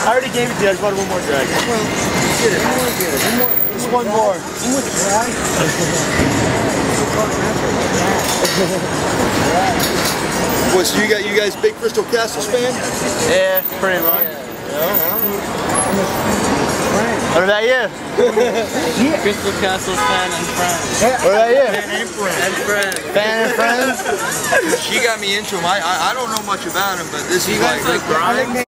I already gave it to you. I just wanted one more drag. Well, get it. One more. Just one more. One more drag. What, so you guys big Crystal Castles fan? Yeah, pretty much. What about you? Crystal Castles fan and friends. What about you? And friends. And friends. Fan and friends? She got me into him. I don't know much about him, but this is You guys like grind?